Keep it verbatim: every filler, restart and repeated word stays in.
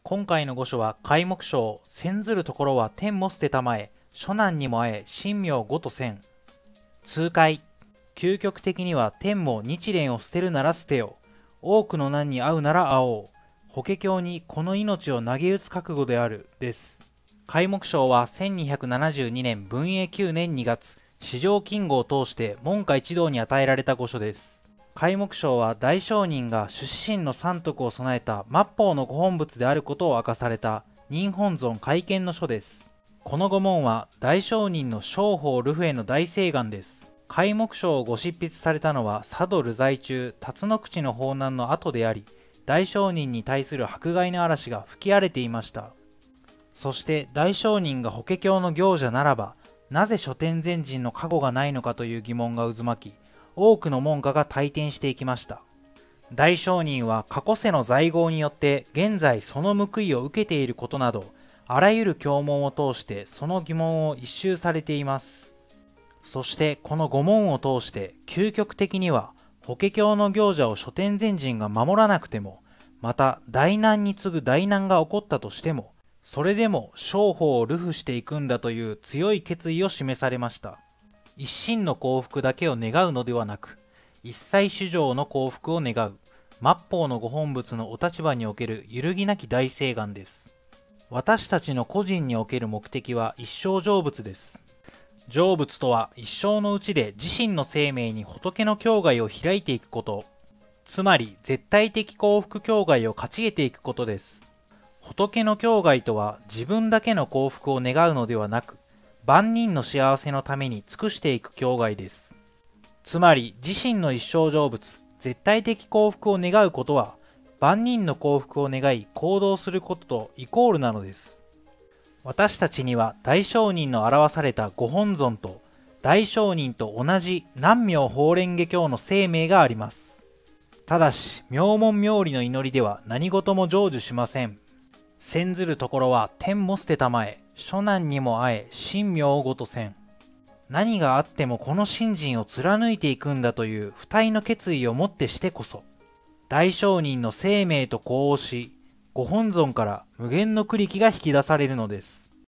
今回の御書は開目章、遷ずるところは天も捨てたまえ、諸難にもあえ、神妙ごとせん。痛快。究極的には天も日蓮を捨てるなら捨てよ。多くの難に遭うなら遭おう。法華経にこの命を投げ打つ覚悟である、です。開目章はせんにひゃくななじゅうにねん文永きゅうねんにがつ、四条金吾を通して門下一道に与えられた御書です。開目章は大聖人が出身の三徳を備えた末法のご本仏であることを明かされた任本尊開見の書です。この御門は大聖人の正法流布への大誓願です。開目章をご執筆されたのは佐渡流在中辰野口の法難の後であり、大聖人に対する迫害の嵐が吹き荒れていました。そして大聖人が法華経の行者ならば、なぜ諸天前人の加護がないのかという疑問が渦巻き、多くの門下が退転していきました。大聖人は過去世の在業によって現在その報いを受けていることなど、あらゆる経文を通してその疑問を一蹴されています。そしてこの御門を通して究極的には法華経の行者を諸天前人が守らなくても、また大難に次ぐ大難が起こったとしても、それでも正法を流布していくんだという強い決意を示されました。一心の幸福だけを願うのではなく、一切衆生の幸福を願う、末法のご本仏のお立場における揺るぎなき大誓願です。私たちの個人における目的は一生成仏です。成仏とは一生のうちで自身の生命に仏の境外を開いていくこと、つまり絶対的幸福境外を勝ち得ていくことです。仏の境外とは自分だけの幸福を願うのではなく、万人の幸せのために尽くしていく境外です。つまり自身の一生成仏、絶対的幸福を願うことは、万人の幸福を願い行動することとイコールなのです。私たちには大聖人の表されたご本尊と、大聖人と同じ南無法蓮華経の生命があります。ただし、妙門妙理の祈りでは何事も成就しません。遷ずるところは天も捨てたまえ、諸難にもあえ、神妙ごとせん。何があってもこの信心を貫いていくんだという不退の決意をもってしてこそ、大聖人の生命と呼応し、ご本尊から無限の栗木が引き出されるのです。